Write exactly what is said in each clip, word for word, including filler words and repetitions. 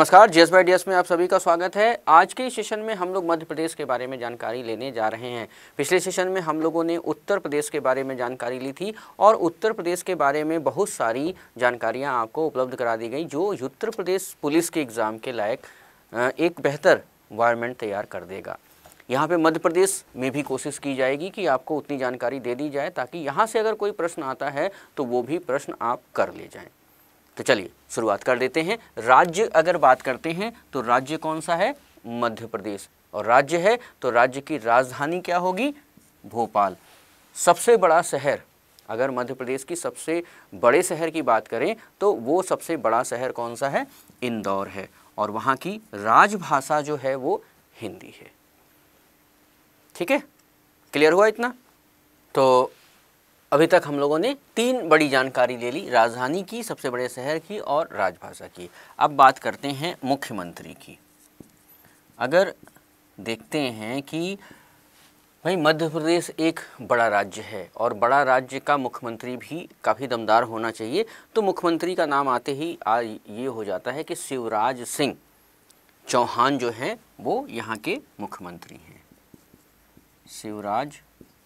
नमस्कार, GS bye DS में आप सभी का स्वागत है। आज के सेशन में हम लोग मध्य प्रदेश के बारे में जानकारी लेने जा रहे हैं। पिछले सेशन में हम लोगों ने उत्तर प्रदेश के बारे में जानकारी ली थी और उत्तर प्रदेश के बारे में बहुत सारी जानकारियां आपको उपलब्ध करा दी गई जो उत्तर प्रदेश पुलिस के एग्ज़ाम के लायक एक बेहतर वायरमेंट तैयार कर देगा। यहाँ पे मध्य प्रदेश में भी कोशिश की जाएगी कि आपको उतनी जानकारी दे दी जाए ताकि यहाँ से अगर कोई प्रश्न आता है तो वो भी प्रश्न आप कर ले जाएं। तो चलिए शुरुआत कर देते हैं। राज्य अगर बात करते हैं तो राज्य कौन सा है? मध्य प्रदेश। और राज्य है तो राज्य की राजधानी क्या होगी? भोपाल। सबसे बड़ा शहर, अगर मध्य प्रदेश की सबसे बड़े शहर की बात करें तो वो सबसे बड़ा शहर कौन सा है? इंदौर है। और वहाँ की राजभाषा जो है वो हिंदी है। ठीक है, क्लियर हुआ इतना? तो अभी तक हम लोगों ने तीन बड़ी जानकारी ले ली, राजधानी की, सबसे बड़े शहर की और राजभाषा की। अब बात करते हैं मुख्यमंत्री की। अगर देखते हैं कि भाई मध्य प्रदेश एक बड़ा राज्य है और बड़ा राज्य का मुख्यमंत्री भी काफ़ी दमदार होना चाहिए, तो मुख्यमंत्री का नाम आते ही आ ये हो जाता है कि शिवराज सिंह चौहान जो हैं वो यहाँ के मुख्यमंत्री हैं। शिवराज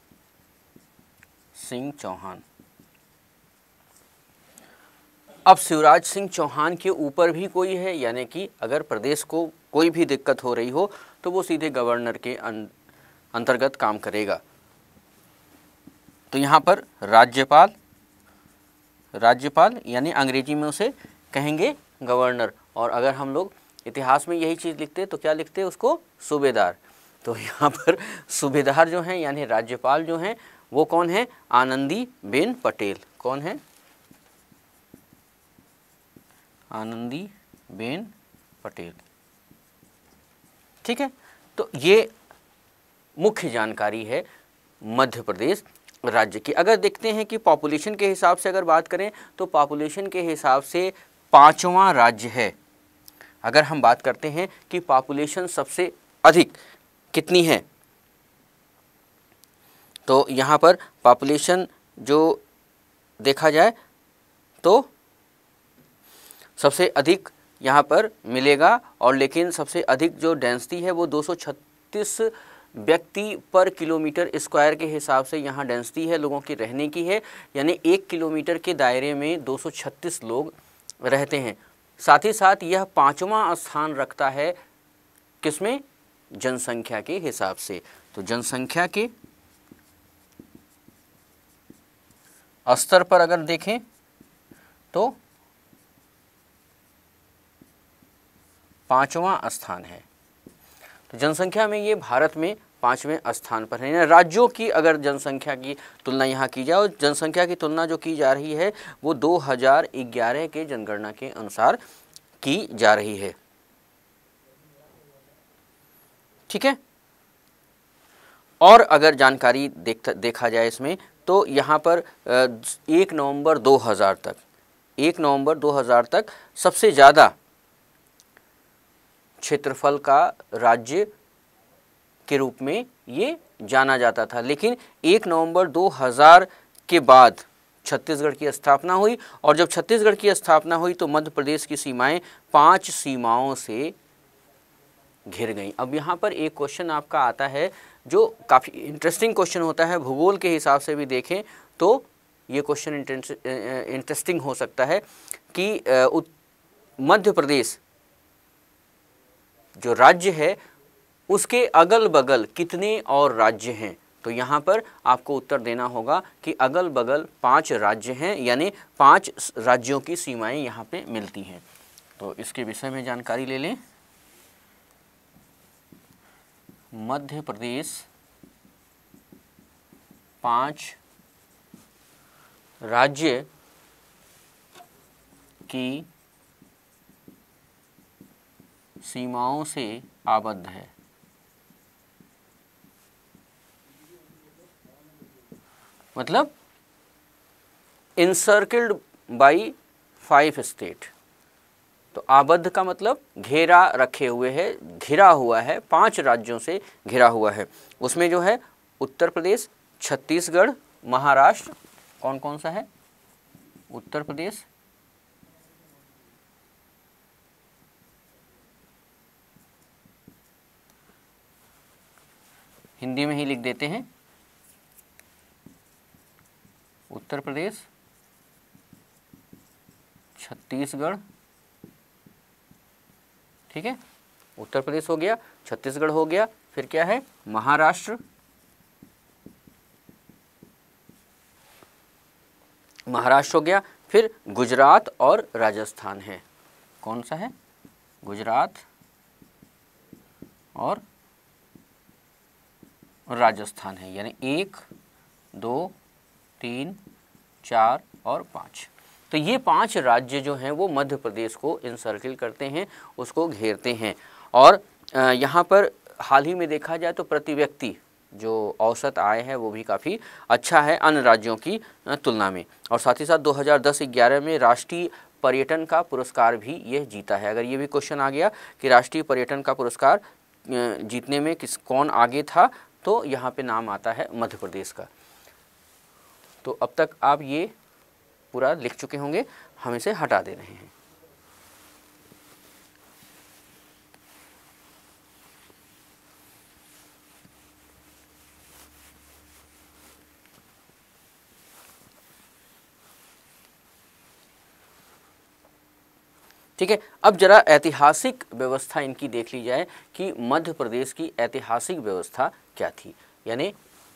सिंह चौहान। अब शिवराज सिंह चौहान के ऊपर भी कोई है, यानी कि अगर प्रदेश को कोई भी दिक्कत हो रही हो तो वो सीधे गवर्नर के अंतर्गत काम करेगा। तो यहाँ पर राज्यपाल, राज्यपाल यानी अंग्रेजी में उसे कहेंगे गवर्नर। और अगर हम लोग इतिहास में यही चीज़ लिखते तो क्या लिखते? उसको सूबेदार। तो यहाँ पर सूबेदार जो हैं यानी राज्यपाल जो हैं वो कौन है? आनंदी बेन पटेल। कौन है? आनंदी बेन पटेल। ठीक है, तो ये मुख्य जानकारी है मध्य प्रदेश राज्य की। अगर देखते हैं कि पॉपुलेशन के हिसाब से अगर बात करें तो पॉपुलेशन के हिसाब से पांचवा राज्य है। अगर हम बात करते हैं कि पॉपुलेशन सबसे अधिक कितनी है तो यहाँ पर पॉपुलेशन जो देखा जाए तो सबसे अधिक यहाँ पर मिलेगा। और लेकिन सबसे अधिक जो डेंसिटी है वो दो सौ छत्तीस व्यक्ति पर किलोमीटर स्क्वायर के हिसाब से यहाँ डेंसिटी है लोगों की रहने की है, यानी एक किलोमीटर के दायरे में दो सौ छत्तीस लोग रहते हैं। साथ ही साथ यह पाँचवा स्थान रखता है किसमें? जनसंख्या के हिसाब से। तो जनसंख्या के स्तर पर अगर देखें तो पांचवा स्थान है। तो जनसंख्या में ये भारत में पांचवें स्थान पर है। राज्यों की अगर जनसंख्या की तुलना यहाँ की जाए, और जनसंख्या की तुलना जो की जा रही है वो दो हज़ार ग्यारह के जनगणना के अनुसार की जा रही है। ठीक है, और अगर जानकारी देख देखा जाए इसमें तो यहाँ पर एक नवंबर दो हज़ार तक एक नवंबर दो हज़ार तक सबसे ज़्यादा क्षेत्रफल का राज्य के रूप में ये जाना जाता था। लेकिन एक नवंबर दो हज़ार के बाद छत्तीसगढ़ की स्थापना हुई, और जब छत्तीसगढ़ की स्थापना हुई तो मध्य प्रदेश की सीमाएं पांच सीमाओं से घिर गई। अब यहाँ पर एक क्वेश्चन आपका आता है जो काफ़ी इंटरेस्टिंग क्वेश्चन होता है, भूगोल के हिसाब से भी देखें तो ये क्वेश्चन इंटरेस्टिंग हो सकता है कि मध्य प्रदेश जो राज्य है उसके अगल बगल कितने और राज्य हैं? तो यहाँ पर आपको उत्तर देना होगा कि अगल बगल पांच राज्य हैं, यानी पांच राज्यों की सीमाएं यहाँ पे मिलती हैं। तो इसके विषय में जानकारी ले लें। मध्य प्रदेश पांच राज्य की सीमाओं से आबद्ध है। मतलब इनसर्किल्ड बाई फाइव स्टेट। तो आबद्ध का मतलब घेरा रखे हुए है, घिरा हुआ है, पांच राज्यों से घिरा हुआ है। उसमें जो है उत्तर प्रदेश, छत्तीसगढ़, महाराष्ट्र, कौन कौन सा है? उत्तर प्रदेश, हिंदी में ही लिख देते हैं, उत्तर प्रदेश, छत्तीसगढ़, ठीक है, उत्तर प्रदेश हो गया, छत्तीसगढ़ हो गया, फिर क्या है, महाराष्ट्र, महाराष्ट्र हो गया, फिर गुजरात और राजस्थान है। कौन सा है, गुजरात और राजस्थान है, यानी एक, दो, तीन, चार और पाँच। तो ये पांच राज्य जो हैं वो मध्य प्रदेश को इनसर्किल करते हैं, उसको घेरते हैं। और यहाँ पर हाल ही में देखा जाए तो प्रति व्यक्ति जो औसत आय है वो भी काफ़ी अच्छा है अन्य राज्यों की तुलना में। और साथ ही साथ दो हज़ार दस ग्यारह में राष्ट्रीय पर्यटन का पुरस्कार भी यह जीता है। अगर ये भी क्वेश्चन आ गया कि राष्ट्रीय पर्यटन का पुरस्कार जीतने में किस कौन आगे था, तो यहाँ पे नाम आता है मध्य प्रदेश का। तो अब तक आप ये पूरा लिख चुके होंगे, हम इसे हटा दे रहे हैं। ठीक है, अब जरा ऐतिहासिक व्यवस्था इनकी देख ली जाए कि मध्य प्रदेश की ऐतिहासिक व्यवस्था क्या थी, यानी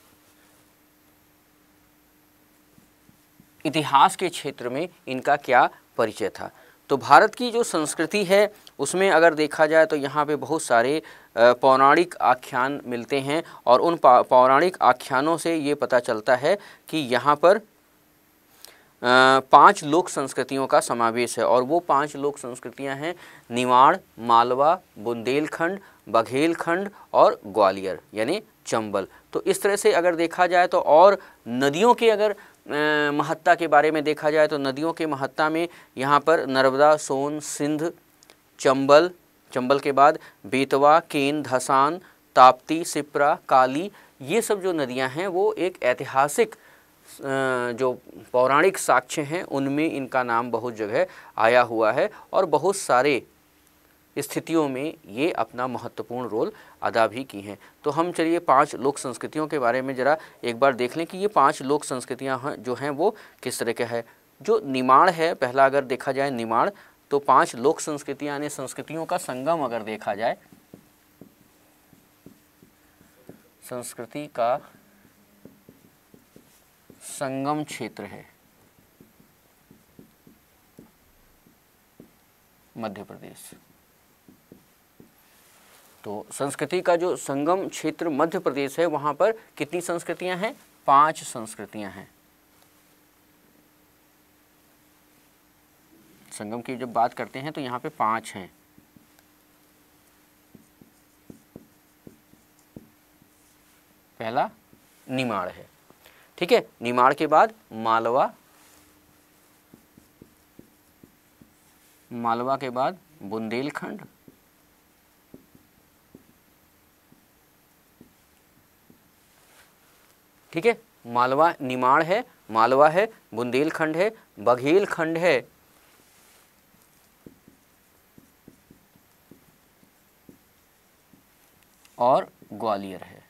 इतिहास के क्षेत्र में इनका क्या परिचय था। तो भारत की जो संस्कृति है उसमें अगर देखा जाए तो यहाँ पे बहुत सारे पौराणिक आख्यान मिलते हैं, और उन पौराणिक आख्यानों से ये पता चलता है कि यहाँ पर पांच लोक संस्कृतियों का समावेश है। और वो पांच लोक संस्कृतियाँ हैं निमाड़, मालवा, बुंदेलखंड, बघेलखंड और ग्वालियर यानी चंबल। तो इस तरह से अगर देखा जाए तो, और नदियों के अगर महत्ता के बारे में देखा जाए तो नदियों के महत्ता में यहाँ पर नर्मदा, सोन, सिंध, चंबल, चंबल के बाद बेतवा, केन, धसान, ताप्ती, सिप्रा, काली, ये सब जो नदियाँ हैं वो एक ऐतिहासिक जो पौराणिक साक्ष्य हैं उनमें इनका नाम बहुत जगह आया हुआ है, और बहुत सारे स्थितियों में ये अपना महत्वपूर्ण रोल अदा भी की हैं। तो हम चलिए पांच लोक संस्कृतियों के बारे में ज़रा एक बार देख लें कि ये पांच लोक संस्कृतियाँ हैं जो हैं वो किस तरह के है। जो निमाड़ है, पहला अगर देखा जाए निमाड़, तो पांच लोक संस्कृतियाँ यानी संस्कृतियों का संगम अगर देखा जाए, संस्कृति का संगम क्षेत्र है मध्य प्रदेश। तो संस्कृति का जो संगम क्षेत्र मध्य प्रदेश है वहाँ पर कितनी संस्कृतियाँ हैं, पांच संस्कृतियाँ हैं। संगम की जब बात करते हैं तो यहाँ पे पांच हैं। पहला निमाड़ है, ठीक है, निमाड़ के बाद मालवा, मालवा के बाद बुंदेलखंड, ठीक है, मालवा निमाड़ है, मालवा है, बुंदेलखंड है, बघेलखंड है, और ग्वालियर है।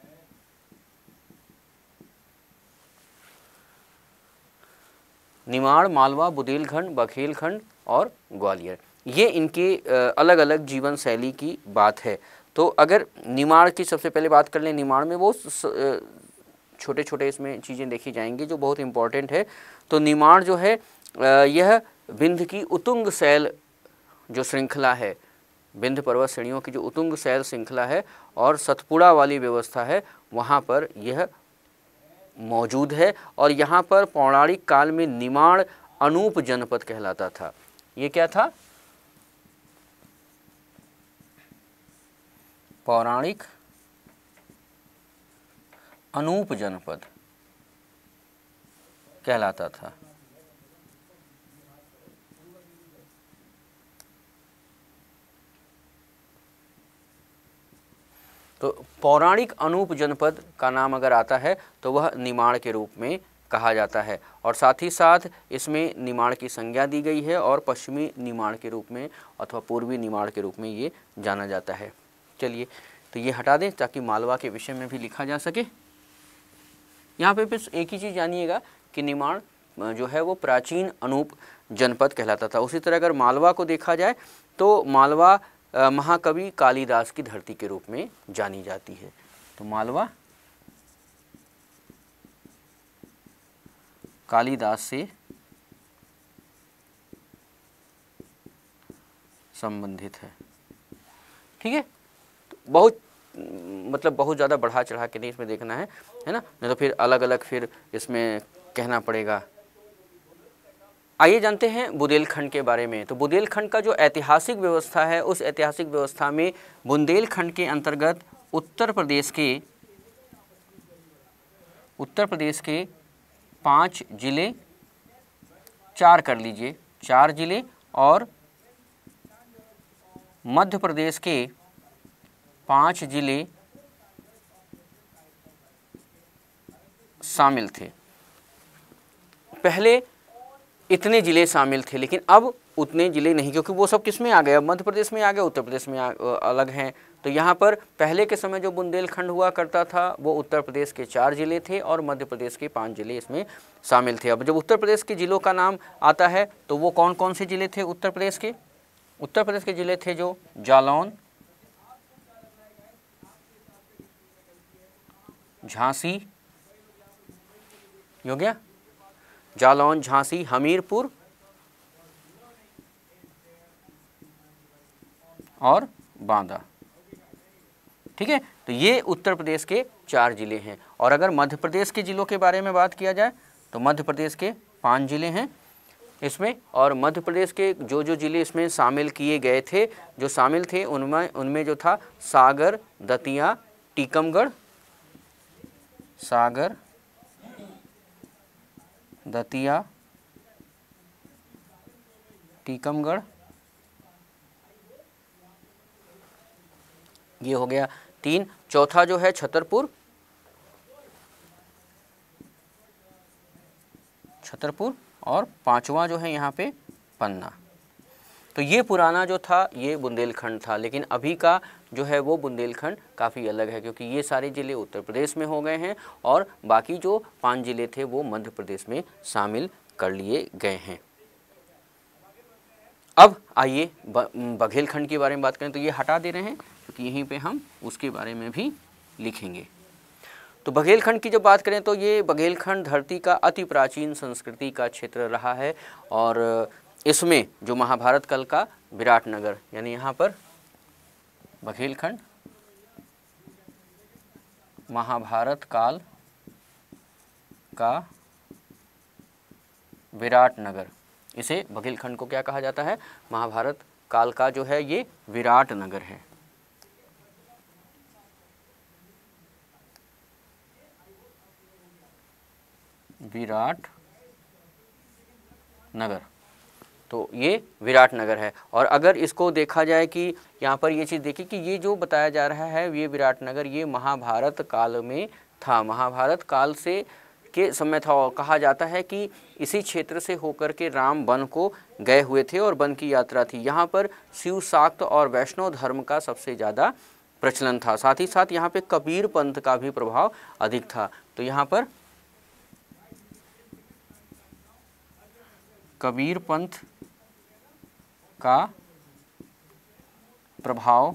निमाड़, मालवा, बुंदेलखंड, बघेलखंड और ग्वालियर, ये इनके अलग अलग जीवन शैली की बात है। तो अगर निमाड़ की सबसे पहले बात कर लें, निमाड़ में वो छोटे छोटे इसमें चीज़ें देखी जाएंगी जो बहुत इम्पॉर्टेंट है। तो निमाड़ जो है यह विंध्य की उतुंग शैल जो श्रृंखला है, विंध्य पर्वत श्रेणियों की जो उतुंग शैल श्रृंखला है और सतपुड़ा वाली व्यवस्था है, वहाँ पर यह मौजूद है। और यहाँ पर पौराणिक काल में निमाड़ अनूप जनपद कहलाता था। ये क्या था, पौराणिक अनूप जनपद कहलाता था। तो पौराणिक अनूप जनपद का नाम अगर आता है तो वह निमाड़ के रूप में कहा जाता है। और साथ ही साथ इसमें निमाड़ की संज्ञा दी गई है और पश्चिमी निमाड़ के रूप में अथवा पूर्वी निमाड़ के रूप में ये जाना जाता है। चलिए तो ये हटा दें ताकि मालवा के विषय में भी लिखा जा सके। यहाँ पे फिर एक ही चीज़ जानिएगा कि निमाड़ जो है वो प्राचीन अनूप जनपद कहलाता था। उसी तरह अगर मालवा को देखा जाए तो मालवा महाकवि कालिदास की धरती के रूप में जानी जाती है। तो मालवा कालिदास से संबंधित है। ठीक है, तो बहुत मतलब बहुत ज़्यादा बढ़ा चढ़ा के नहीं इसमें देखना है, है ना, नहीं तो फिर अलग अलग फिर इसमें कहना पड़ेगा। आइए जानते हैं बुंदेलखंड के बारे में। तो बुंदेलखंड का जो ऐतिहासिक व्यवस्था है, उस ऐतिहासिक व्यवस्था में बुंदेलखंड के अंतर्गत उत्तर प्रदेश के उत्तर प्रदेश के पांच जिले, चार कर लीजिए, चार जिले और मध्य प्रदेश के पांच जिले शामिल थे। पहले इतने जिले शामिल थे, लेकिन अब उतने जिले नहीं, क्योंकि वो सब किस में आ गए, अब मध्य प्रदेश में आ गए, उत्तर प्रदेश में आ, अलग हैं। तो यहाँ पर पहले के समय जो बुंदेलखंड हुआ करता था वो उत्तर प्रदेश के चार जिले थे और मध्य प्रदेश के पांच जिले इसमें शामिल थे। अब जब उत्तर प्रदेश के जिलों का नाम आता है तो वो कौन कौन से जिले थे उत्तर प्रदेश के? उत्तर प्रदेश के जिले थे जो जालौन, झांसी, हो गया, जालौन, झांसी, हमीरपुर और बांदा। ठीक है, तो ये उत्तर प्रदेश के चार जिले हैं। और अगर मध्य प्रदेश के जिलों के बारे में बात किया जाए तो मध्य प्रदेश के पांच जिले हैं इसमें, और मध्य प्रदेश के जो जो जिले इसमें शामिल किए गए थे, जो शामिल थे उनमें उनमें जो था सागर, दतिया, टीकमगढ़, सागर, दतिया, टीकमगढ़, ये हो गया तीन। चौथा जो है छतरपुर, छतरपुर और पांचवा जो है यहाँ पे पन्ना। तो ये पुराना जो था ये बुंदेलखंड था, लेकिन अभी का जो है वो बुंदेलखंड काफ़ी अलग है, क्योंकि ये सारे ज़िले उत्तर प्रदेश में हो गए हैं और बाकी जो पांच ज़िले थे वो मध्य प्रदेश में शामिल कर लिए गए हैं। अब आइए बघेलखंड के बारे में बात करें। तो ये हटा दे रहे हैं क्योंकि यहीं पे हम उसके बारे में भी लिखेंगे। तो बघेलखंड की जब बात करें तो ये बघेलखंड धरती का अति प्राचीन संस्कृति का क्षेत्र रहा है, और इसमें जो महाभारत काल का विराटनगर, यानी यहाँ पर बघेलखंड महाभारत काल का विराटनगर, इसे बघेलखंड को क्या कहा जाता है? महाभारत काल का जो है ये विराटनगर है। विराट नगर, तो ये विराटनगर है। और अगर इसको देखा जाए कि यहाँ पर ये चीज़ देखिए कि ये जो बताया जा रहा है ये विराटनगर ये महाभारत काल में था, महाभारत काल से के समय था। और कहा जाता है कि इसी क्षेत्र से होकर के राम वन को गए हुए थे और वन की यात्रा थी। यहाँ पर शिव शाक्त और वैष्णव धर्म का सबसे ज़्यादा प्रचलन था। साथ ही साथ यहाँ पे कबीर पंथ का भी प्रभाव अधिक था। तो यहाँ पर कबीर पंथ का प्रभाव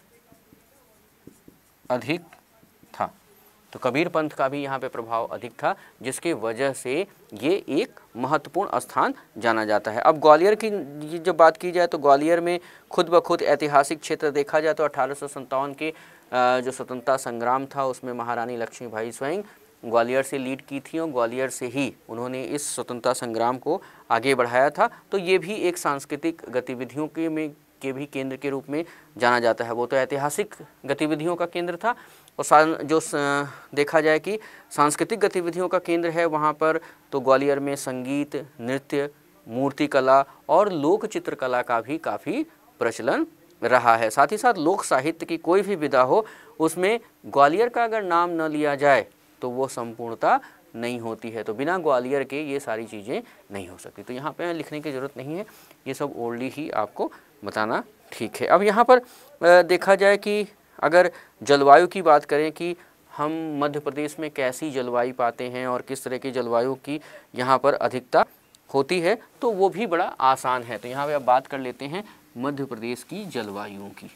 अधिक था। तो कबीर पंथ का भी यहाँ पे प्रभाव अधिक था, जिसके वजह से ये एक महत्वपूर्ण स्थान जाना जाता है। अब ग्वालियर की जब बात की जाए तो ग्वालियर में खुद ब खुद ऐतिहासिक क्षेत्र देखा जाए तो अठारह सौ सत्तावन के जो स्वतंत्रता संग्राम था उसमें महारानी लक्ष्मीबाई स्वयं ग्वालियर से लीड की थी और ग्वालियर से ही उन्होंने इस स्वतंत्रता संग्राम को आगे बढ़ाया था। तो ये भी एक सांस्कृतिक गतिविधियों के में के भी केंद्र के रूप में जाना जाता है। वो तो ऐतिहासिक गतिविधियों का केंद्र था, और जो देखा जाए कि सांस्कृतिक गतिविधियों का केंद्र है वहाँ पर तो ग्वालियर में संगीत, नृत्य, मूर्तिकला और लोक चित्रकला का भी काफ़ी प्रचलन रहा है। साथ ही साथ लोक साहित्य की कोई भी विधा हो उसमें ग्वालियर का अगर नाम न लिया जाए तो वो संपूर्णता नहीं होती है। तो बिना ग्वालियर के ये सारी चीज़ें नहीं हो सकती। तो यहाँ पे लिखने की ज़रूरत नहीं है, ये सब ओल्डली ही आपको बताना ठीक है। अब यहाँ पर देखा जाए कि अगर जलवायु की बात करें कि हम मध्य प्रदेश में कैसी जलवायु पाते हैं और किस तरह की जलवायु की यहाँ पर अधिकता होती है, तो वो भी बड़ा आसान है। तो यहाँ पे अब बात कर लेते हैं मध्य प्रदेश की जलवायुओं की।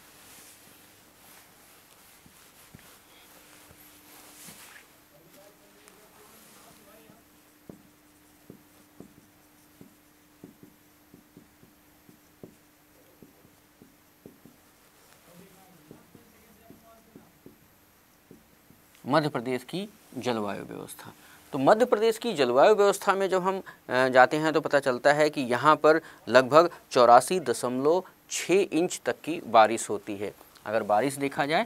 मध्य प्रदेश की जलवायु व्यवस्था। तो मध्य प्रदेश की जलवायु व्यवस्था में जब हम जाते हैं तो पता चलता है कि यहाँ पर लगभग चौरासी दशमलव छः इंच तक की बारिश होती है। अगर बारिश देखा जाए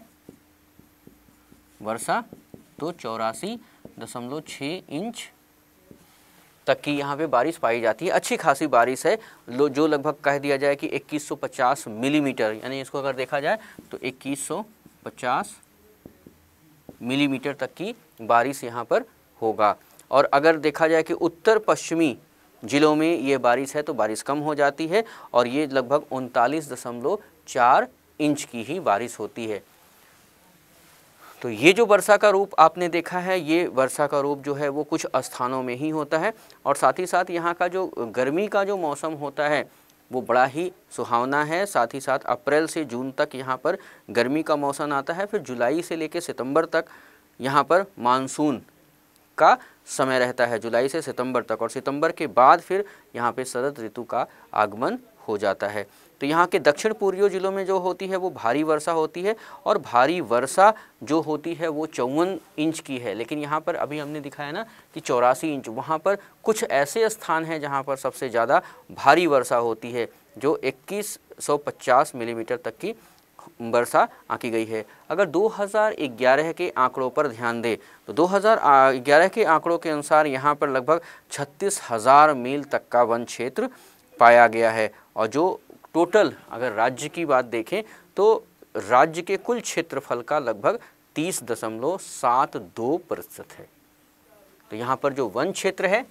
वर्षा, तो चौरासी दशमलव छः इंच तक की यहाँ पे बारिश पाई जाती है। अच्छी खासी बारिश है, लो जो लगभग कह दिया जाए कि इक्कीस सौ पचास मिलीमीटर, यानी इसको अगर देखा जाए तो इक्कीस सौ पचास मिलीमीटर तक की बारिश यहाँ पर होगा। और अगर देखा जाए कि उत्तर पश्चिमी जिलों में ये बारिश है तो बारिश कम हो जाती है और ये लगभग उनतालीस दशमलव चार इंच की ही बारिश होती है। तो ये जो वर्षा का रूप आपने देखा है, ये वर्षा का रूप जो है वो कुछ स्थानों में ही होता है। और साथ ही साथ यहाँ का जो गर्मी का जो मौसम होता है वो बड़ा ही सुहावना है। साथ ही साथ अप्रैल से जून तक यहाँ पर गर्मी का मौसम आता है, फिर जुलाई से लेकर सितंबर तक यहाँ पर मानसून का समय रहता है, जुलाई से सितंबर तक, और सितंबर के बाद फिर यहाँ पे शरद ऋतु का आगमन हो जाता है। तो यहाँ के दक्षिण पूर्वी जिलों में जो होती है वो भारी वर्षा होती है, और भारी वर्षा जो होती है वो चौवन इंच की है। लेकिन यहाँ पर अभी हमने दिखाया ना कि चौरासी इंच, वहाँ पर कुछ ऐसे स्थान हैं जहाँ पर सबसे ज़्यादा भारी वर्षा होती है, जो इक्कीस सौ पचास मिलीमीटर तक की वर्षा आंकी गई है। अगर दो हज़ार ग्यारह के आंकड़ों पर ध्यान दें तो दो हज़ार ग्यारह के आंकड़ों के अनुसार यहाँ पर लगभग छत्तीस हज़ार मील तक का वन क्षेत्र पाया गया है। और जो टोटल अगर राज्य की बात देखें तो राज्य के कुल क्षेत्रफल का लगभग तीस दशमलव सात दो प्रतिशत है। तो यहाँ पर जो वन क्षेत्र है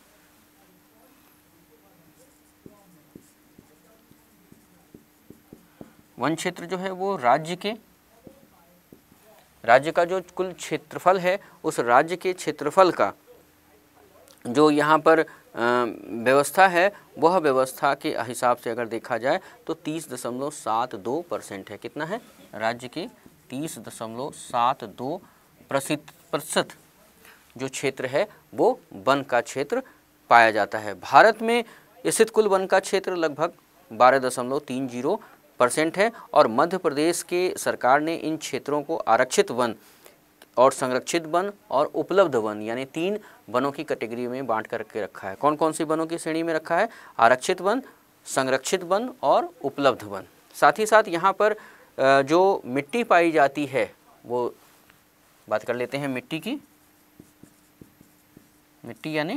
वन क्षेत्र जो है वो राज्य के राज्य का जो कुल क्षेत्रफल है उस राज्य के क्षेत्रफल का जो यहाँ पर व्यवस्था है वह व्यवस्था के हिसाब से अगर देखा जाए तो तीस दशमलव सात दो परसेंट है। कितना है? राज्य के तीस दशमलव सात दो प्रतिशत जो क्षेत्र है वो वन का क्षेत्र पाया जाता है। भारत में स्थित कुल वन का क्षेत्र लगभग बारह दशमलव तीन जीरो परसेंट है, और मध्य प्रदेश के सरकार ने इन क्षेत्रों को आरक्षित वन और संरक्षित वन और उपलब्ध वन, यानी तीन वनों की कैटेगरी में बांट करके रखा है। कौन कौन सी वनों की श्रेणी में रखा है? आरक्षित वन, संरक्षित वन और उपलब्ध वन। साथ ही साथ यहाँ पर जो मिट्टी पाई जाती है वो बात कर लेते हैं मिट्टी की। मिट्टी यानी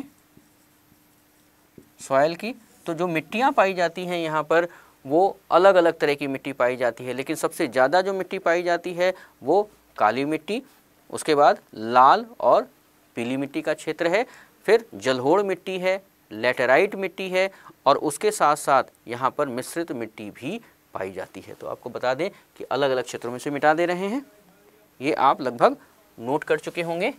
सॉइल की। तो जो मिट्टियाँ पाई जाती हैं यहाँ पर वो अलग अलग तरह की मिट्टी पाई जाती है, लेकिन सबसे ज़्यादा जो मिट्टी पाई जाती है वो काली मिट्टी, उसके बाद लाल और पीली मिट्टी का क्षेत्र है, फिर जलोढ़ मिट्टी है, लैटेराइट मिट्टी है, और उसके साथ साथ यहाँ पर मिश्रित मिट्टी भी पाई जाती है। तो आपको बता दें कि अलग अलग क्षेत्रों में से मिटा दे रहे हैं, ये आप लगभग नोट कर चुके होंगे।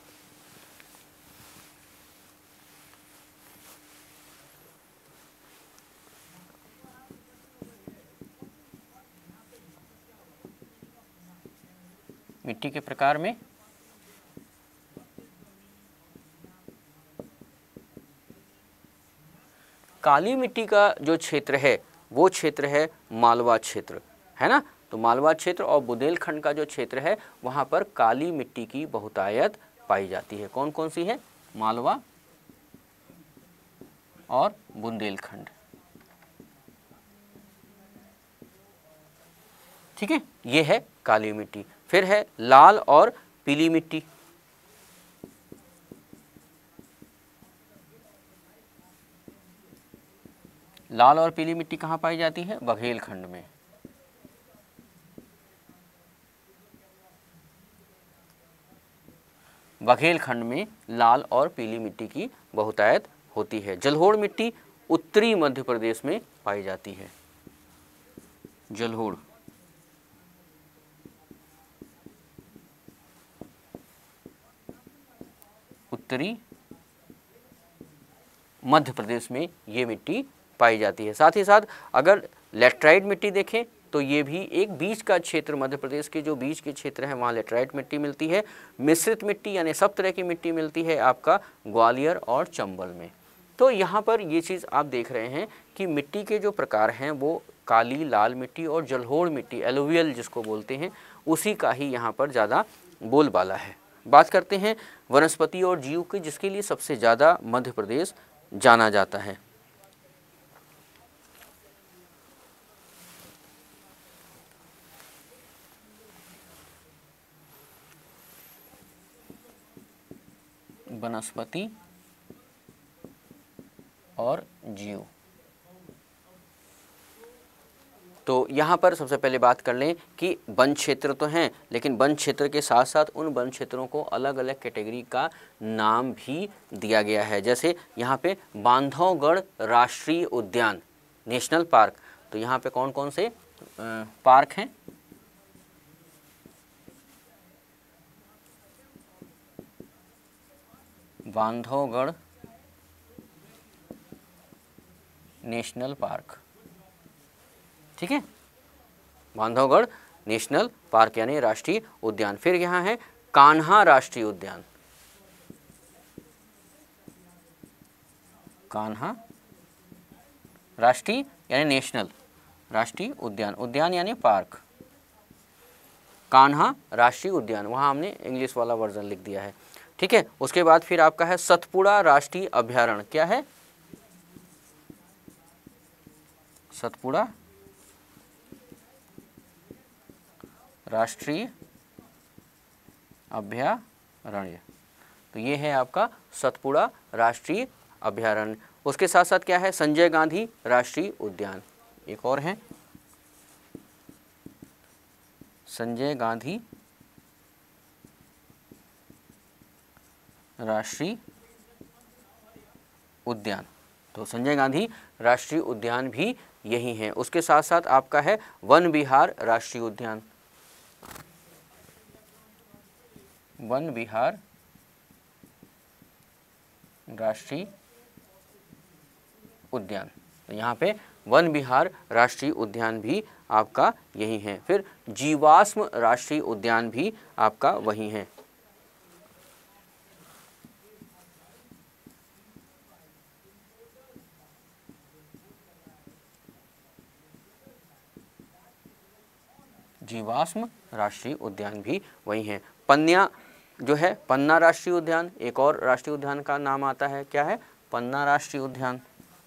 मिट्टी के प्रकार में काली मिट्टी का जो क्षेत्र है वो क्षेत्र है मालवा क्षेत्र, है ना। तो मालवा क्षेत्र और बुंदेलखंड का जो क्षेत्र है वहाँ पर काली मिट्टी की बहुतायत पाई जाती है। कौन कौन सी है? मालवा और बुंदेलखंड, ठीक है, ये है काली मिट्टी। फिर है लाल और पीली मिट्टी। लाल और पीली मिट्टी कहाँ पाई जाती है? बघेलखंड में। बघेलखंड में लाल और पीली मिट्टी की बहुतायत होती है। जलोढ़ मिट्टी उत्तरी मध्य प्रदेश में पाई जाती है। जलोढ़ उत्तरी मध्य प्रदेश में ये मिट्टी पाई जाती है। साथ ही साथ अगर लेटराइट मिट्टी देखें तो ये भी एक बीच का क्षेत्र, मध्य प्रदेश के जो बीच के क्षेत्र हैं वहाँ लेटराइट मिट्टी मिलती है। मिश्रित मिट्टी यानी सब तरह की मिट्टी मिलती है आपका ग्वालियर और चंबल में। तो यहाँ पर ये चीज़ आप देख रहे हैं कि मिट्टी के जो प्रकार हैं वो काली, लाल मिट्टी और जलोढ़ मिट्टी, एलुवियल जिसको बोलते हैं, उसी का ही यहाँ पर ज़्यादा बोलबाला है। बात करते हैं वनस्पति और जीव की, जिसके लिए सबसे ज़्यादा मध्य प्रदेश जाना जाता है। वनस्पति और जीव, तो यहाँ पर सबसे पहले बात कर लें कि वन क्षेत्र तो हैं, लेकिन वन क्षेत्र के साथ साथ उन वन क्षेत्रों को अलग अलग कैटेगरी का नाम भी दिया गया है। जैसे यहाँ पे बांधवगढ़ राष्ट्रीय उद्यान, नेशनल पार्क, तो यहाँ पे कौन कौन से पार्क हैं? बांधवगढ़ नेशनल पार्क, ठीक है, बांधवगढ़ नेशनल पार्क यानी राष्ट्रीय उद्यान। फिर यहाँ है कान्हा राष्ट्रीय उद्यान, कान्हा राष्ट्रीय यानी नेशनल, राष्ट्रीय उद्यान, उद्यान यानी पार्क, कान्हा राष्ट्रीय उद्यान, वहाँ हमने इंग्लिश वाला वर्जन लिख दिया है, ठीक है। उसके बाद फिर आपका है सतपुड़ा राष्ट्रीय अभयारण्य, क्या है? सतपुड़ा राष्ट्रीय अभयारण्य, तो ये है आपका सतपुड़ा राष्ट्रीय अभयारण्य। उसके साथ साथ क्या है? संजय गांधी राष्ट्रीय उद्यान, एक और है संजय गांधी राष्ट्रीय उद्यान, तो संजय गांधी राष्ट्रीय उद्यान भी यही है। उसके साथ साथ आपका है वन विहार राष्ट्रीय उद्यान, वन विहार राष्ट्रीय उद्यान, तो यहाँ पे वन विहार राष्ट्रीय उद्यान भी आपका यही है। फिर जीवाश्म राष्ट्रीय उद्यान भी आपका वही है। जीवाश्म राष्ट्रीय उद्यान भी वही है। पन्ना जो है, पन्ना राष्ट्रीय उद्यान, एक और राष्ट्रीय उद्यान का नाम आता है, क्या है? पन्ना राष्ट्रीय उद्यान।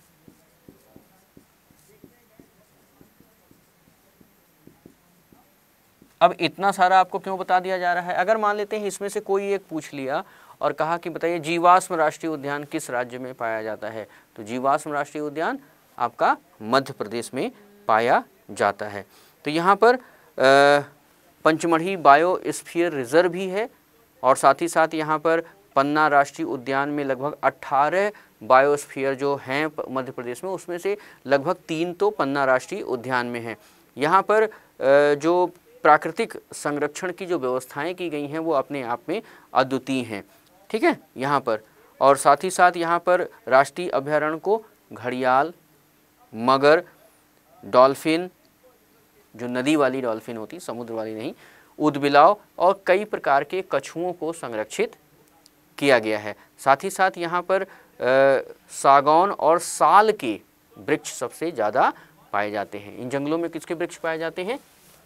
अब इतना सारा आपको क्यों बता दिया जा रहा है? अगर मान लेते हैं इसमें से कोई एक पूछ लिया और कहा कि बताइए जीवाश्म राष्ट्रीय उद्यान किस राज्य में पाया जाता है, तो जीवाश्म राष्ट्रीय उद्यान आपका मध्य प्रदेश में पाया जाता है। तो यहाँ पर पंचमढ़ी बायोस्फीयर रिजर्व भी है और साथ ही साथ यहाँ पर पन्ना राष्ट्रीय उद्यान में लगभग अट्ठारह बायोस्फीयर जो हैं मध्य प्रदेश में, उसमें से लगभग तीन तो पन्ना राष्ट्रीय उद्यान में हैं। यहाँ पर जो प्राकृतिक संरक्षण की जो व्यवस्थाएं की गई हैं वो अपने आप में अद्वितीय हैं, ठीक है यहाँ पर। और साथ ही साथ यहाँ पर राष्ट्रीय अभयारण्य को घड़ियाल, मगर, डॉल्फिन, जो नदी वाली डॉल्फिन होती, समुद्र वाली नहीं, ऊदबिलाव और कई प्रकार के कछुओं को संरक्षित किया गया है। साथ ही साथ यहाँ पर आ, सागौन और साल के वृक्ष सबसे ज़्यादा पाए जाते हैं। इन जंगलों में किसके वृक्ष पाए जाते हैं?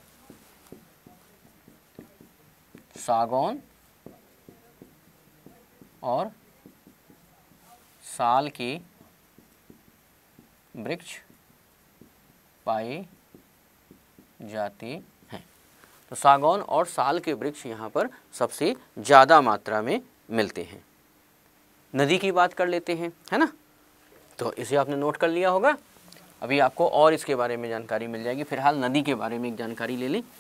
सागौन और साल के वृक्ष पाए जाते हैं। तो सागौन और साल के वृक्ष यहाँ पर सबसे ज़्यादा मात्रा में मिलते हैं। नदी की बात कर लेते हैं, है ना, तो इसे आपने नोट कर लिया होगा। अभी आपको और इसके बारे में जानकारी मिल जाएगी। फिलहाल नदी के बारे में एक जानकारी ले लें।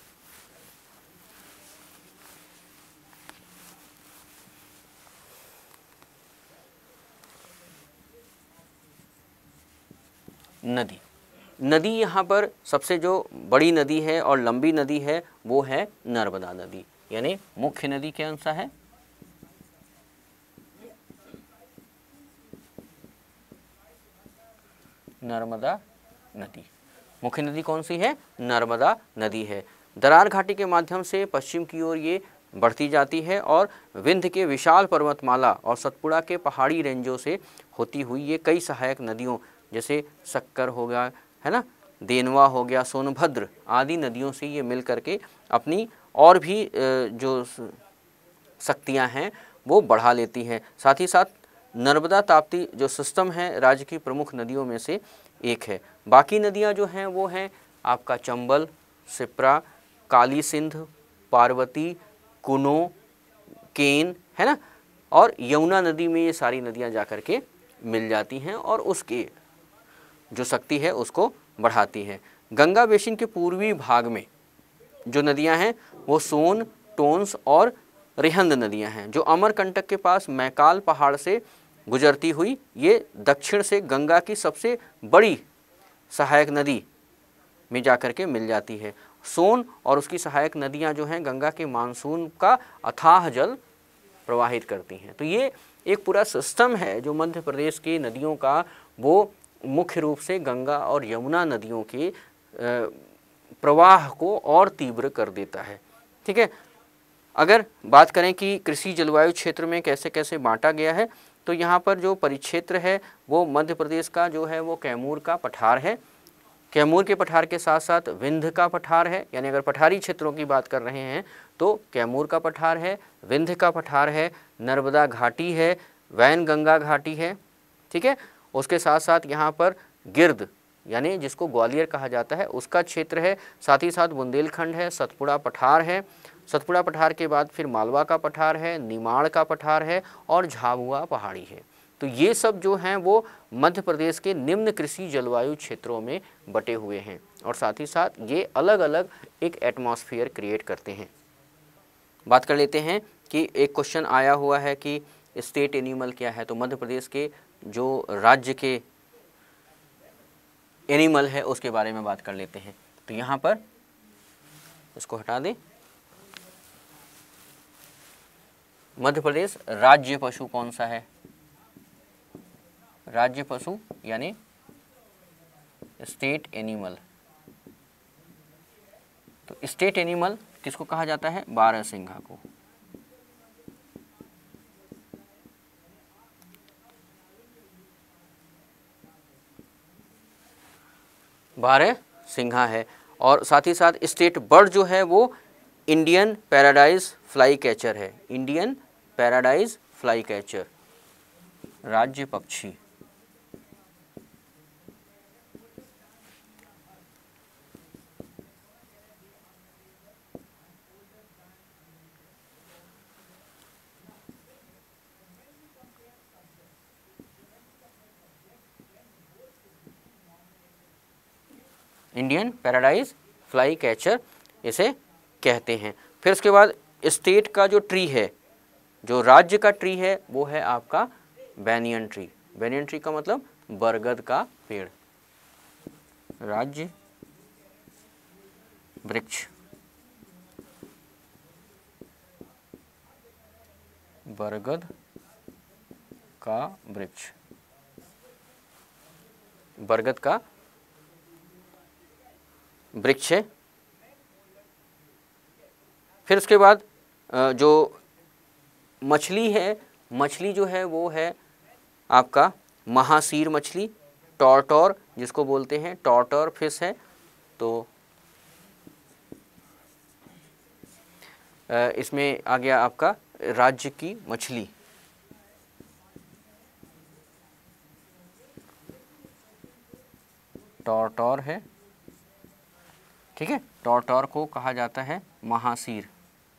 नदी नदी यहाँ पर सबसे जो बड़ी नदी है और लंबी नदी है वो है नर्मदा नदी, यानी मुख्य नदी कौन सा है? नर्मदा नदी। मुख्य नदी कौन सी है? नर्मदा नदी है। दरार घाटी के माध्यम से पश्चिम की ओर ये बढ़ती जाती है और विंध्य के विशाल पर्वतमाला और सतपुड़ा के पहाड़ी रेंजों से होती हुई ये कई सहायक नदियों जैसे शक्कर हो गया, है ना, देनवा हो गया, सोनभद्र आदि नदियों से ये मिल करके अपनी और भी जो शक्तियाँ हैं वो बढ़ा लेती हैं। साथ ही साथ नर्मदा ताप्ती जो सिस्टम है राज्य की प्रमुख नदियों में से एक है। बाकी नदियाँ जो हैं वो हैं आपका चंबल, शिप्रा, काली सिंध, पार्वती, कुनो, केन, है ना, और यमुना नदी में ये सारी नदियाँ जा कर के मिल जाती हैं और उसकी जो शक्ति है उसको बढ़ाती हैं। गंगा बेसिन के पूर्वी भाग में जो नदियाँ हैं वो सोन, टोंस और रिहंद नदियाँ हैं, जो अमरकंटक के पास मैकाल पहाड़ से गुजरती हुई ये दक्षिण से गंगा की सबसे बड़ी सहायक नदी में जाकर के मिल जाती है। सोन और उसकी सहायक नदियां जो हैं गंगा के मानसून का अथाह जल प्रवाहित करती हैं। तो ये एक पूरा सिस्टम है जो मध्य प्रदेश की नदियों का वो मुख्य रूप से गंगा और यमुना नदियों के प्रवाह को और तीव्र कर देता है। ठीक है, अगर बात करें कि कृषि जलवायु क्षेत्र में कैसे कैसे बांटा गया है, तो यहाँ पर जो परिक्षेत्र है वो मध्य प्रदेश का जो है वो कैमूर का पठार है। कैमूर के पठार के साथ साथ विंध्य का पठार है, यानी अगर पठारी क्षेत्रों की बात कर रहे हैं तो कैमूर का पठार है, विंध्य का पठार है, नर्मदा घाटी है, वैनगंगा घाटी है। ठीक है, उसके साथ साथ यहाँ पर गिर्द यानी जिसको ग्वालियर कहा जाता है उसका क्षेत्र है, साथ ही साथ बुंदेलखंड है, सतपुड़ा पठार है, सतपुड़ा पठार के बाद फिर मालवा का पठार है, निमाड़ का पठार है और झाबुआ पहाड़ी है। तो ये सब जो हैं वो मध्य प्रदेश के निम्न कृषि जलवायु क्षेत्रों में बटे हुए हैं और साथ ही साथ ये अलग अलग एक एटमॉस्फेयर क्रिएट करते हैं। बात कर लेते हैं कि एक क्वेश्चन आया हुआ है कि स्टेट एनिमल क्या है, तो मध्य प्रदेश के जो राज्य के एनिमल है उसके बारे में बात कर लेते हैं। तो यहाँ पर इसको हटा दें, मध्य प्रदेश राज्य पशु कौन सा है? राज्य पशु यानी स्टेट एनिमल। तो स्टेट एनिमल किसको कहा जाता है? बारहसिंघा को। बारहसिंघा है। और साथ ही साथ स्टेट बर्ड जो है वो इंडियन पैराडाइज फ्लाई कैचर है। इंडियन पैराडाइज फ्लाई कैचर राज्य पक्षी। इंडियन पैराडाइज फ्लाई कैचर इसे कहते हैं। फिर उसके बाद स्टेट का जो ट्री है, जो राज्य का ट्री है वो है आपका बैनियन ट्री। बैनियन ट्री का मतलब बरगद का पेड़। राज्य वृक्ष बरगद का वृक्ष, बरगद का वृक्ष है। फिर उसके बाद जो मछली है, मछली जो है वो है आपका महासीर मछली, टॉर्टोर जिसको बोलते हैं, टॉर्टोर फिश है। तो इसमें आ गया आपका राज्य की मछली। टॉर्टोर है, ठीक है, टॉर्टोर को कहा जाता है महासीर,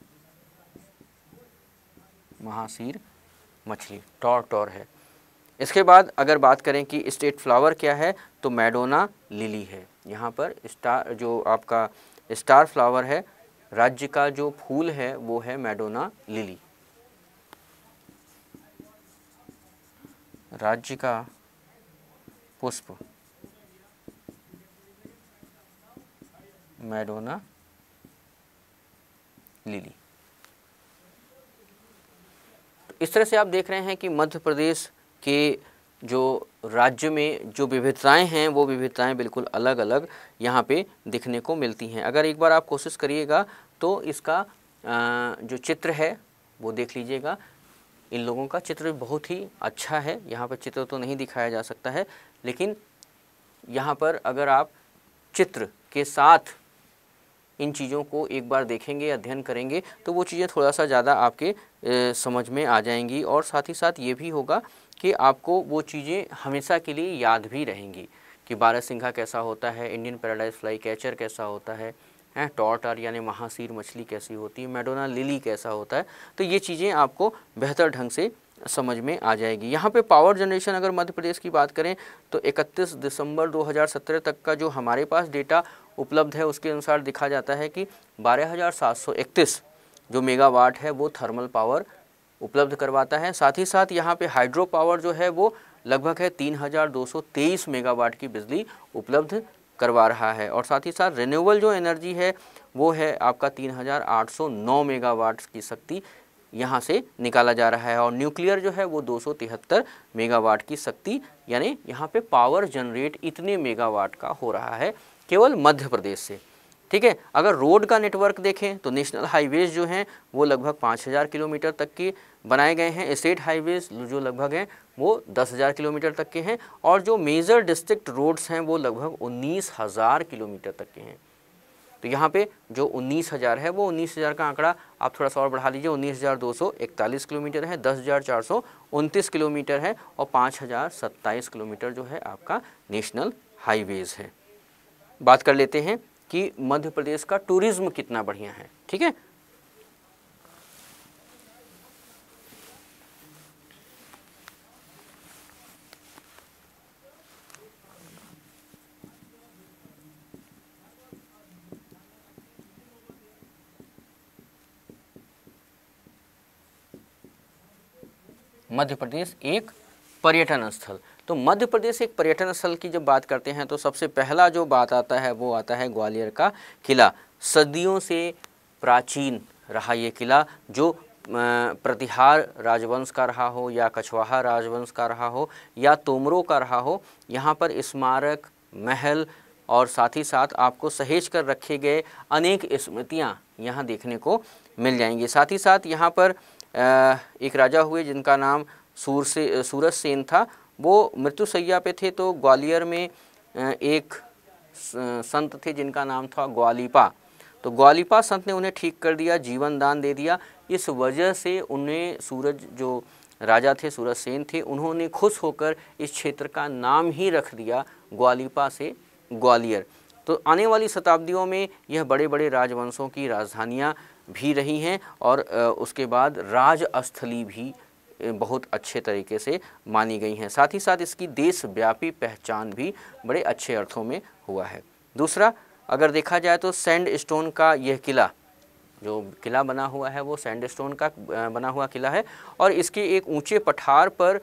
महासीर मछली टॉर्टोर है। इसके बाद अगर बात करें कि स्टेट फ्लावर क्या है, तो मैडोना लिली है। यहाँ पर स्टार जो आपका स्टार फ्लावर है, राज्य का जो फूल है वो है मैडोना लिली। राज्य का पुष्प मैडोना लिली। तो इस तरह से आप देख रहे हैं कि मध्य प्रदेश के जो राज्य में जो विविधताएं हैं वो विविधताएं बिल्कुल अलग अलग यहाँ पे दिखने को मिलती हैं। अगर एक बार आप कोशिश करिएगा तो इसका जो चित्र है वो देख लीजिएगा। इन लोगों का चित्र बहुत ही अच्छा है। यहाँ पर चित्र तो नहीं दिखाया जा सकता है, लेकिन यहाँ पर अगर आप चित्र के साथ इन चीज़ों को एक बार देखेंगे, अध्ययन करेंगे, तो वो चीज़ें थोड़ा सा ज़्यादा आपके ए, समझ में आ जाएंगी। और साथ ही साथ ये भी होगा कि आपको वो चीज़ें हमेशा के लिए याद भी रहेंगी कि बारहसिंघा कैसा होता है, इंडियन पैराडाइज फ्लाई कैचर कैसा होता है, हैं टॉर्टर यानी महासीर मछली कैसी होती है, मैडोना लिली कैसा होता है। तो ये चीज़ें आपको बेहतर ढंग से समझ में आ जाएगी। यहाँ पे पावर जनरेशन अगर मध्य प्रदेश की बात करें तो इकतीस दिसंबर दो हज़ार सत्रह तक का जो हमारे पास डेटा उपलब्ध है उसके अनुसार दिखा जाता है कि बारह हज़ार सात सौ इकतीस जो मेगावाट है वो थर्मल पावर उपलब्ध करवाता है। साथ ही साथ यहाँ पे हाइड्रो पावर जो है वो लगभग है तीन हज़ार दो सौ तेईस मेगावाट की बिजली उपलब्ध करवा रहा है। और साथ ही साथ रिन्यूएबल जो एनर्जी है वो है आपका तीन हज़ार आठ सौ नौ मेगावाट की शक्ति यहाँ से निकाला जा रहा है। और न्यूक्लियर जो है वो दो सौ तिहत्तर मेगावाट की शक्ति, यानी यहाँ पे पावर जनरेट इतने मेगावाट का हो रहा है केवल मध्य प्रदेश से। ठीक है। अगर रोड का नेटवर्क देखें तो नेशनल हाईवेज जो हैं वो लगभग पाँच हज़ार किलोमीटर तक के बनाए गए हैं। स्टेट हाईवेज जो लगभग हैं वो दस हज़ार किलोमीटर तक के हैं। और जो मेजर डिस्ट्रिक्ट रोड्स हैं वो लगभग उन्नीस हज़ार किलोमीटर तक के हैं। तो यहाँ पे जो उन्नीस हज़ार है वो उन्नीस हज़ार का आंकड़ा आप थोड़ा सा और बढ़ा लीजिए, उन्नीस हज़ार दो सौ इकतालीस किलोमीटर है, दस हज़ार चार सौ उनतीस किलोमीटर है और पाँच हज़ार सत्ताईस किलोमीटर जो है आपका नेशनल हाईवेज है। बात कर लेते हैं कि मध्य प्रदेश का टूरिज्म कितना बढ़िया है। ठीक है। मध्य प्रदेश एक पर्यटन स्थल। तो मध्य प्रदेश एक पर्यटन स्थल की जब बात करते हैं तो सबसे पहला जो बात आता है वो आता है ग्वालियर का किला। सदियों से प्राचीन रहा ये किला, जो प्रतिहार राजवंश का रहा हो या कछवाहा राजवंश का रहा हो या तोमरों का रहा हो। यहाँ पर स्मारक, महल और साथ ही साथ आपको सहेज कर रखे गए अनेक स्मृतियाँ यहाँ देखने को मिल जाएंगी। साथ ही साथ यहाँ पर एक राजा हुए जिनका नाम सूर से सूरज सेन था। वो मृत्युशैया पे थे तो ग्वालियर में एक संत थे जिनका नाम था ग्वालिपा। तो ग्वालिपा संत ने उन्हें ठीक कर दिया, जीवन दान दे दिया। इस वजह से उन्हें सूरज जो राजा थे, सूरज सेन थे, उन्होंने खुश होकर इस क्षेत्र का नाम ही रख दिया ग्वालिपा से ग्वालियर। तो आने वाली शताब्दियों में यह बड़े बड़े राजवंशों की राजधानियाँ भी रही हैं और उसके बाद राजस्थली भी बहुत अच्छे तरीके से मानी गई हैं। साथ ही साथ इसकी देशव्यापी पहचान भी बड़े अच्छे अर्थों में हुआ है। दूसरा, अगर देखा जाए तो सैंड स्टोन का यह किला, जो किला बना हुआ है वो सैंड स्टोन का बना हुआ किला है और इसके एक ऊंचे पठार पर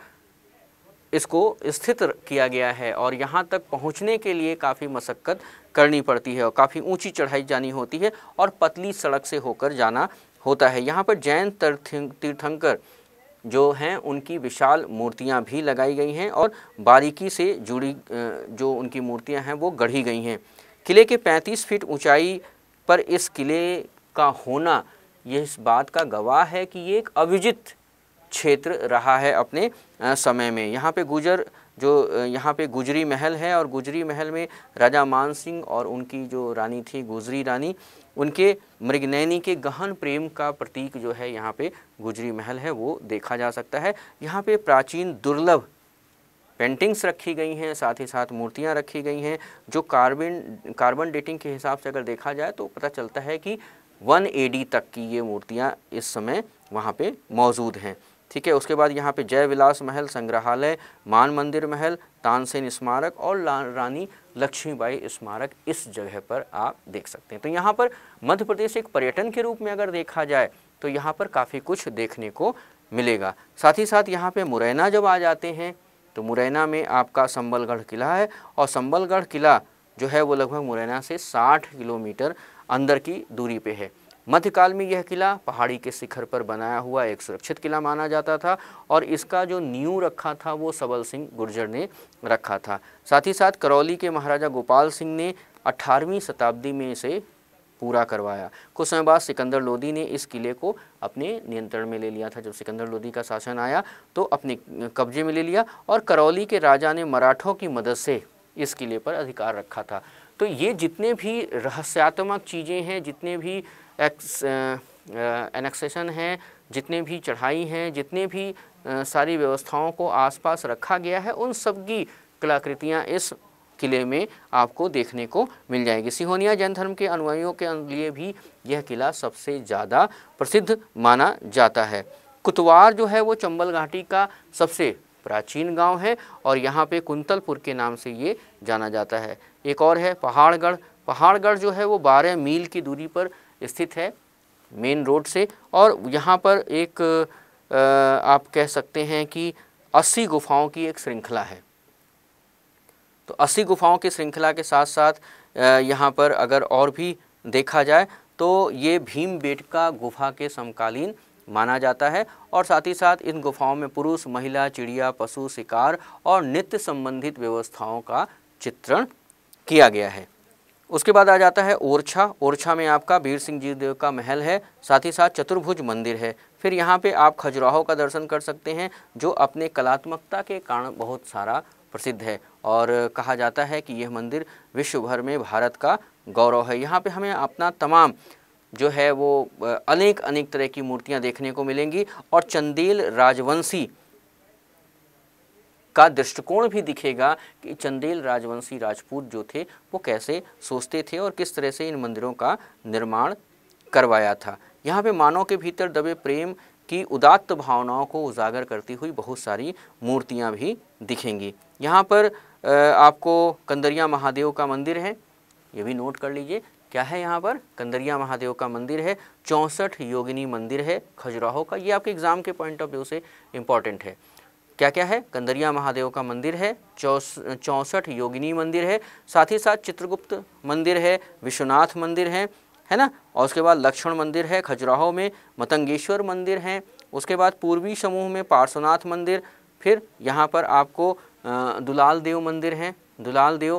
इसको स्थित किया गया है। और यहाँ तक पहुँचने के लिए काफ़ी मशक्क़त करनी पड़ती है और काफ़ी ऊंची चढ़ाई जानी होती है और पतली सड़क से होकर जाना होता है। यहाँ पर जैन तीर्थंकर जो हैं उनकी विशाल मूर्तियाँ भी लगाई गई हैं और बारीकी से जुड़ी जो उनकी मूर्तियाँ हैं वो गढ़ी गई हैं। किले के पैंतीस फीट ऊंचाई पर इस किले का होना ये इस बात का गवाह है कि ये एक अविजित क्षेत्र रहा है अपने समय में। यहाँ पे गुजर जो यहाँ पे गुजरी महल है और गुजरी महल में राजा मान सिंह और उनकी जो रानी थी गुजरी रानी, उनके मृगनयनी के गहन प्रेम का प्रतीक जो है यहाँ पे गुजरी महल है वो देखा जा सकता है। यहाँ पे प्राचीन दुर्लभ पेंटिंग्स रखी गई हैं, साथ ही साथ मूर्तियाँ रखी गई हैं जो कार्बन कार्बन डेटिंग के हिसाब से अगर देखा जाए तो पता चलता है कि वन ए डी तक की ये मूर्तियाँ इस समय वहाँ पे मौजूद हैं। ठीक है। उसके बाद यहाँ पे जय विलास महल, संग्रहालय, मान मंदिर महल, तानसेन स्मारक और रानी लक्ष्मीबाई स्मारक इस जगह पर आप देख सकते हैं। तो यहाँ पर मध्य प्रदेश एक पर्यटन के रूप में अगर देखा जाए तो यहाँ पर काफ़ी कुछ देखने को मिलेगा। साथ ही साथ यहाँ पे मुरैना जब आ जाते हैं तो मुरैना में आपका संबलगढ़ किला है और संबलगढ़ किला जो है वो लगभग मुरैना से साठ किलोमीटर अंदर की दूरी पे है। मध्यकाल में यह किला पहाड़ी के शिखर पर बनाया हुआ एक सुरक्षित किला माना जाता था और इसका जो नींव रखा था वो सबल सिंह गुर्जर ने रखा था। साथ ही साथ करौली के महाराजा गोपाल सिंह ने अठारहवीं शताब्दी में इसे पूरा करवाया। कुछ समय बाद सिकंदर लोदी ने इस किले को अपने नियंत्रण में ले लिया था। जब सिकंदर लोदी का शासन आया तो अपने कब्जे में ले लिया और करौली के राजा ने मराठों की मदद से इस किले पर अधिकार रखा था। तो ये जितने भी रहस्यात्मक चीज़ें हैं, जितने भी एक्स एनेक्सेशन हैं, जितने भी चढ़ाई हैं, जितने भी आ, सारी व्यवस्थाओं को आसपास रखा गया है, उन सब की कलाकृतियाँ इस किले में आपको देखने को मिल जाएगी। सिंहोनिया जैन धर्म के अनुयायियों के लिए भी यह किला सबसे ज़्यादा प्रसिद्ध माना जाता है। कुतवार जो है वो चंबल घाटी का सबसे प्राचीन गांव है और यहाँ पे कुंतलपुर के नाम से ये जाना जाता है। एक और है पहाड़गढ़। पहाड़गढ़ जो है वो बारह मील की दूरी पर स्थित है मेन रोड से और यहाँ पर एक आप कह सकते हैं कि अस्सी गुफाओं की एक श्रृंखला है। तो अस्सी गुफाओं की श्रृंखला के साथ साथ यहाँ पर अगर और भी देखा जाए तो ये भीमबेटका गुफा के समकालीन माना जाता है और साथ ही साथ इन गुफाओं में पुरुष, महिला, चिड़िया, पशु, शिकार और नित्य संबंधित व्यवस्थाओं का चित्रण किया गया है। उसके बाद आ जाता है ओरछा। ओरछा में आपका वीर सिंह जी देव का महल है, साथ ही साथ चतुर्भुज मंदिर है। फिर यहाँ पे आप खजुराहो का दर्शन कर सकते हैं जो अपने कलात्मकता के कारण बहुत सारा प्रसिद्ध है और कहा जाता है कि यह मंदिर विश्व भर में भारत का गौरव है। यहाँ पे हमें अपना तमाम जो है वो अनेक अनेक तरह की मूर्तियाँ देखने को मिलेंगी और चंदेल राजवंशी का दृष्टिकोण भी दिखेगा कि चंदेल राजवंशी राजपूत जो थे वो कैसे सोचते थे और किस तरह से इन मंदिरों का निर्माण करवाया था। यहाँ पे मानव के भीतर दबे प्रेम की उदात्त भावनाओं को उजागर करती हुई बहुत सारी मूर्तियाँ भी दिखेंगी। यहाँ पर आपको कंदरिया महादेव का मंदिर है, ये भी नोट कर लीजिए। क्या है यहाँ पर? कंदरिया महादेव का मंदिर है। चौंसठ योगिनी मंदिर है खजुराहो का, ये आपके एग्जाम के पॉइंट ऑफ व्यू से इम्पॉर्टेंट है। क्या क्या है? कंदरिया महादेव का मंदिर है, चौंसठ योगिनी मंदिर है, साथ ही साथ चित्रगुप्त मंदिर है, विश्वनाथ मंदिर है, है ना। और उसके बाद लक्ष्मण मंदिर है खजुराहो में, मतंगेश्वर मंदिर है, उसके बाद पूर्वी समूह में पार्श्वनाथ मंदिर, फिर यहाँ पर आपको दुलाल देव मंदिर है, दुलाल देव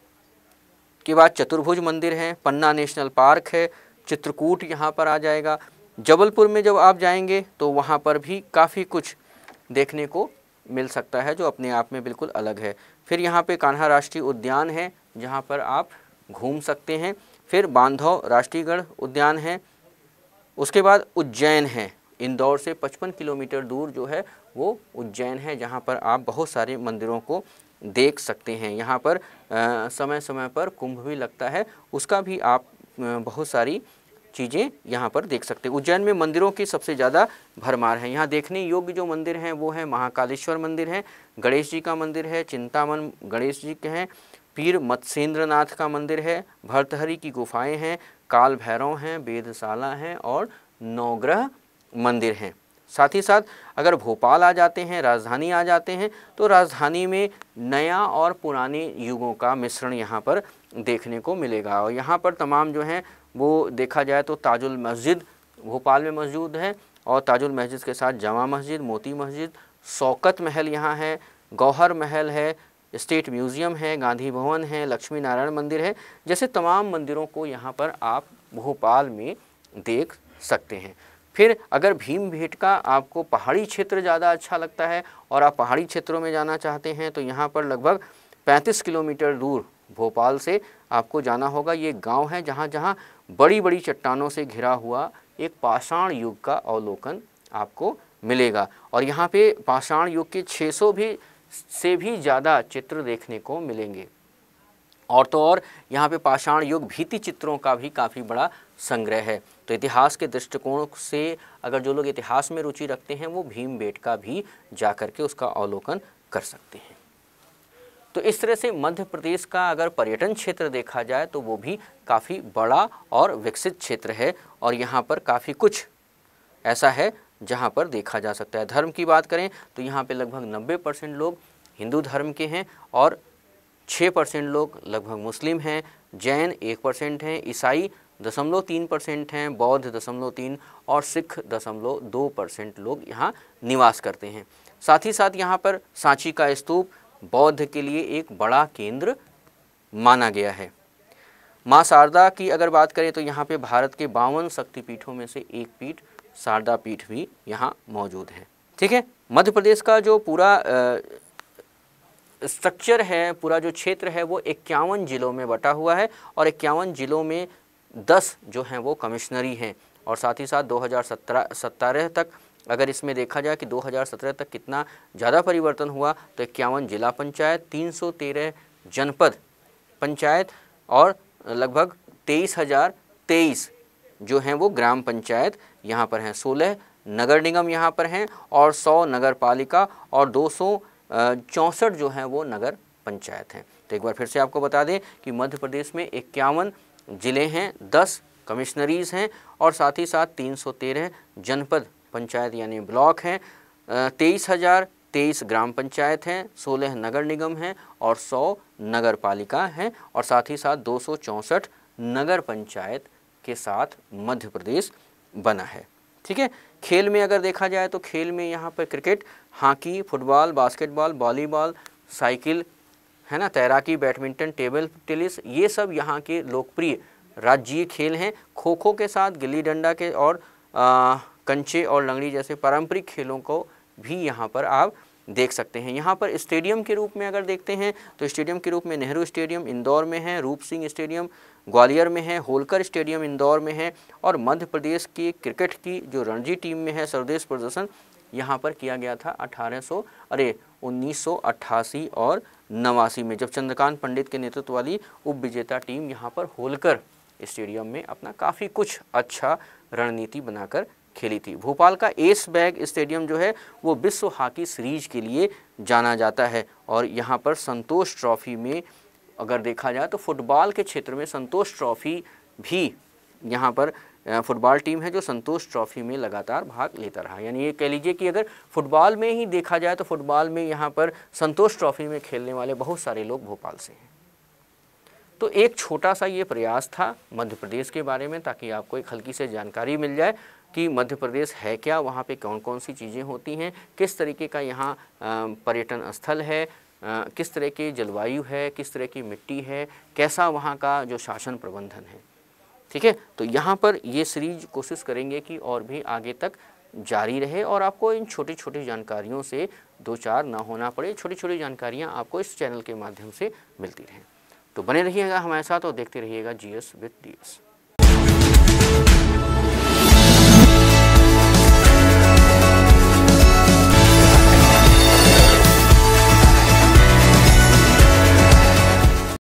के बाद चतुर्भुज मंदिर है, पन्ना नेशनल पार्क है, चित्रकूट यहाँ पर आ जाएगा। जबलपुर में जब आप जाएंगे तो वहाँ पर भी काफ़ी कुछ देखने को मिल सकता है जो अपने आप में बिल्कुल अलग है। फिर यहाँ पे कान्हा राष्ट्रीय उद्यान है जहाँ पर आप घूम सकते हैं। फिर बांधव राष्ट्रीय गढ़ उद्यान है। उसके बाद उज्जैन है, इंदौर से पचपन किलोमीटर दूर जो है वो उज्जैन है जहाँ पर आप बहुत सारे मंदिरों को देख सकते हैं। यहाँ पर आ, समय समय पर कुंभ भी लगता है, उसका भी आप आ, बहुत सारी चीज़ें यहाँ पर देख सकते हैं। उज्जैन में मंदिरों की सबसे ज़्यादा भरमार है। यहाँ देखने योग्य जो मंदिर हैं वो है महाकालेश्वर मंदिर है, गणेश जी का मंदिर है, चिंतामन गणेश जी के हैं, पीर मत्स्येंद्रनाथ का मंदिर है, भर्तहरि की गुफाएं हैं, काल भैरव हैं, वेदशाला हैं और नवग्रह मंदिर हैं। साथ ही साथ अगर भोपाल आ जाते हैं, राजधानी आ जाते हैं, तो राजधानी में नया और पुराने युगों का मिश्रण यहाँ पर देखने को मिलेगा। और यहाँ पर तमाम जो हैं वो देखा जाए तो ताजुल मस्जिद भोपाल में मौजूद है और ताजुल मस्जिद के साथ जामा मस्जिद, मोती मस्जिद, शौकत महल यहाँ है, गौहर महल है, स्टेट म्यूज़ियम है, गांधी भवन है, लक्ष्मी नारायण मंदिर है, जैसे तमाम मंदिरों को यहाँ पर आप भोपाल में देख सकते हैं। फिर अगर भीमबेटका आपको पहाड़ी क्षेत्र ज़्यादा अच्छा लगता है और आप पहाड़ी क्षेत्रों में जाना चाहते हैं तो यहाँ पर लगभग पैंतीस किलोमीटर दूर भोपाल से आपको जाना होगा। ये गांव है जहाँ जहाँ बड़ी बड़ी चट्टानों से घिरा हुआ एक पाषाण युग का अवलोकन आपको मिलेगा और यहाँ पे पाषाण युग के छह सौ भी से भी ज़्यादा चित्र देखने को मिलेंगे। और तो और यहाँ पे पाषाण युग भित्ति चित्रों का भी काफ़ी बड़ा संग्रह है। तो इतिहास के दृष्टिकोण से अगर जो लोग इतिहास में रुचि रखते हैं वो भीमबेटका भी जा कर के उसका अवलोकन कर सकते हैं। तो इस तरह से मध्य प्रदेश का अगर पर्यटन क्षेत्र देखा जाए तो वो भी काफ़ी बड़ा और विकसित क्षेत्र है और यहाँ पर काफ़ी कुछ ऐसा है जहाँ पर देखा जा सकता है। धर्म की बात करें तो यहाँ पे लगभग नब्बे परसेंट लोग हिंदू धर्म के हैं और छः परसेंट लोग लगभग मुस्लिम हैं, जैन एक परसेंट हैं, ईसाई दशमलव तीन परसेंट हैं, बौद्ध दशमलव तीन और सिख दशमलव दो परसेंट लोग यहाँ निवास करते हैं। साथ ही साथ यहाँ पर सांची का स्तूप बौद्ध के लिए एक बड़ा केंद्र माना गया है। माँ शारदा की अगर बात करें तो यहाँ पे भारत के बावन शक्तिपीठों में से एक पीठ शारदा पीठ भी यहाँ मौजूद है। ठीक है, मध्य प्रदेश का जो पूरा स्ट्रक्चर है, पूरा जो क्षेत्र है वो इक्यावन जिलों में बटा हुआ है और इक्यावन जिलों में दस जो हैं वो कमिश्नरी हैं। और साथ ही साथ दो हज़ार सत्रह तक अगर इसमें देखा जाए कि दो हज़ार सत्रह तक कितना ज़्यादा परिवर्तन हुआ तो इक्यावन जिला पंचायत, तीन सौ तेरह जनपद पंचायत और लगभग तेईस हज़ार तेईस जो हैं वो ग्राम पंचायत यहाँ पर हैं, सोलह नगर निगम यहाँ पर हैं और सौ नगर पालिका और दो सौ चौंसठ जो हैं वो नगर पंचायत हैं। तो एक बार फिर से आपको बता दें कि मध्य प्रदेश में इक्यावन ज़िले हैं, दस कमिश्नरीज़ हैं और साथ ही साथ तीन सौ तेरह जनपद पंचायत यानी ब्लॉक हैं, तेईस हज़ार तेईस ग्राम पंचायत हैं, सोलह नगर निगम हैं और सौ नगर पालिका हैं और साथ ही साथ दो सौ चौंसठ नगर पंचायत के साथ मध्य प्रदेश बना है। ठीक है, खेल में अगर देखा जाए तो खेल में यहाँ पर cricket, hockey, football, basketball, volleyball, cycle है ना, तैराकी, बैडमिंटन, टेबल टेनिस, ये सब यहाँ के लोकप्रिय राज्यीय खेल हैं। खो खो के साथ गिल्ली डंडा के और आ, कंचे और लंगड़ी जैसे पारंपरिक खेलों को भी यहाँ पर आप देख सकते हैं। यहाँ पर स्टेडियम के रूप में अगर देखते हैं तो स्टेडियम के रूप में नेहरू स्टेडियम इंदौर में है, रूप सिंह स्टेडियम ग्वालियर में है, होलकर स्टेडियम इंदौर में है और मध्य प्रदेश की क्रिकेट की जो रणजी टीम में है स्वदेश प्रदर्शन यहाँ पर किया गया था अठारह सौ अरे उन्नीस सौ अट्ठासी और नवासी में, जब चंद्रकांत पंडित के नेतृत्व वाली उप विजेता टीम यहाँ पर होलकर स्टेडियम में अपना काफ़ी कुछ अच्छा रणनीति बनाकर खेली थी। भोपाल का एस बैग स्टेडियम जो है वो विश्व हॉकी सीरीज के लिए जाना जाता है और यहाँ पर संतोष ट्रॉफी में अगर देखा जाए तो फुटबॉल के क्षेत्र में संतोष ट्रॉफी भी यहाँ पर फुटबॉल टीम है जो संतोष ट्रॉफी में लगातार भाग लेता रहा। यानी ये कह लीजिए कि अगर फुटबॉल में ही देखा जाए तो फुटबॉल में यहाँ पर संतोष ट्रॉफी में खेलने वाले बहुत सारे लोग भोपाल से हैं। तो एक छोटा सा ये प्रयास था मध्य प्रदेश के बारे में ताकि आपको एक हल्की से जानकारी मिल जाए कि मध्य प्रदेश है क्या, वहाँ पे कौन कौन सी चीज़ें होती हैं, किस तरीके का यहाँ पर्यटन स्थल है, किस तरह की जलवायु है, किस तरह की मिट्टी है, कैसा वहाँ का जो शासन प्रबंधन है। ठीक है, तो यहाँ पर ये सीरीज कोशिश करेंगे कि और भी आगे तक जारी रहे और आपको इन छोटी छोटी जानकारियों से दो चार ना होना पड़े, छोटी छोटी जानकारियाँ आपको इस चैनल के माध्यम से मिलती रहें। तो बने रहिएगा हमारे साथ और देखते रहिएगा G S with D S.